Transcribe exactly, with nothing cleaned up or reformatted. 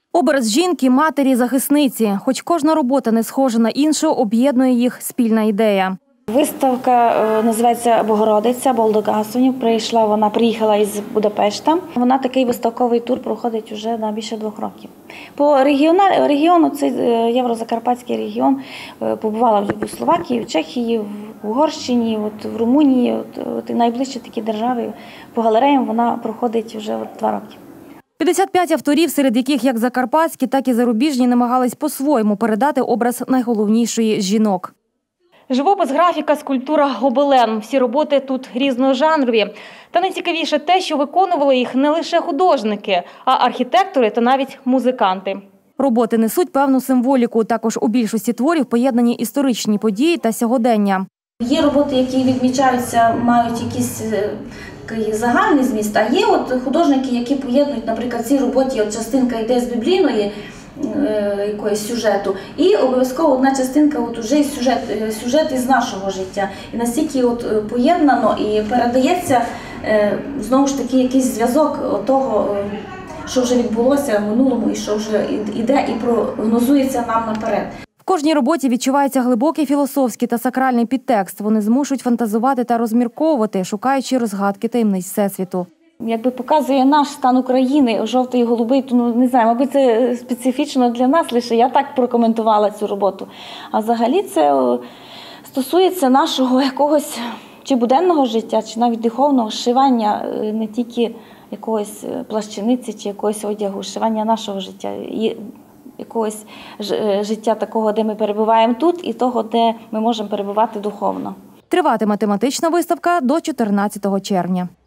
Образ жінки, матері, захисниці. Хоч кожна робота не схожа на іншу, об'єднує їх спільна ідея. Виставка називається «Богородиця» Болдогасонів. Прийшла вона, приїхала із Будапешта. Вона такий виставковий тур проходить вже на більше двох років. По регіону, регіону це Єврозакарпатський регіон, побувала в Словакії, в Чехії, в Угорщині, от в Румунії, от, от найближчі такі держави. По галереям вона проходить вже от два роки. п'ятдесят п'ять авторів, серед яких як закарпатські, так і зарубіжні, намагались по-своєму передати образ найголовнішої – жінок. Живопис, графіка, скульптура, гобелен. Всі роботи тут різножанрові. Та найцікавіше те, що виконували їх не лише художники, а архітектори та навіть музиканти. Роботи несуть певну символіку. Також у більшості творів поєднані історичні події та сьогодення. Є роботи, які відмічаються, мають якісь загальний зміст, а є от художники, які поєднують, наприклад, в цій роботі от частинка йде з біблійної якоїсь сюжету, і обов'язково одна частинка от уже сюжет, сюжет із нашого життя. І настільки от поєднано і передається знову ж таки якийсь зв'язок того, що вже відбулося в минулому і що вже йде і прогнозується нам наперед. В кожній роботі відчувається глибокий філософський та сакральний підтекст. Вони змушують фантазувати та розмірковувати, шукаючи розгадки таємниць Всесвіту. Якби показує наш стан України, жовтий і голубий, то ну, не знаю, мабуть, це специфічно для нас, лише я так прокоментувала цю роботу. А взагалі це о, стосується нашого якогось чи буденного життя, чи навіть духовного шивання, не тільки якогось плащаниці чи якогось одягу, шивання нашого життя. І якогось життя такого, де ми перебуваємо тут, і того, де ми можемо перебувати духовно. Триватиме тематична виставка до чотирнадцятого червня.